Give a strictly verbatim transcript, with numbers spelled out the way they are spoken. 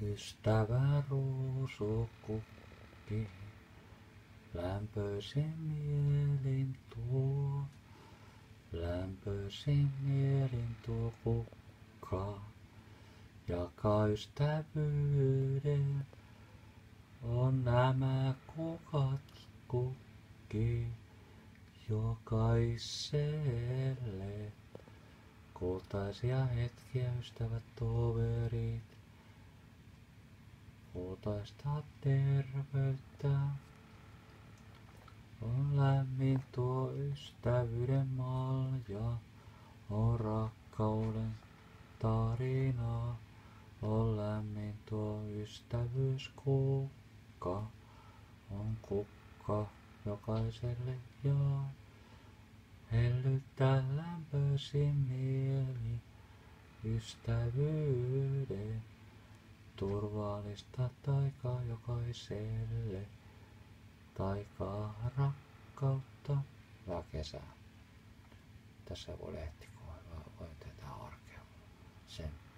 Ystävä ruusukukki, lämpöisin mielin tuo, lämpöisin mielin tuo kukka, jakaa ystävyyden. On nämä kukat kukki jokaiselle. Kultaisia hetkiä, ystävät, toverit, kultaista terveyttä. On lämmin tuo ystävyyden malja, on rakkauden tarina. On lämmin tuo ystävyyskukka, on kukka jokaiselle ja hellyttää lämpöisin mieli ystävyyden. Turvallista taikaa jokaiselle, taikaa rakkautta. Hyvää kesää. Tässä voi lehti, kun voi tehdä arkea. Sen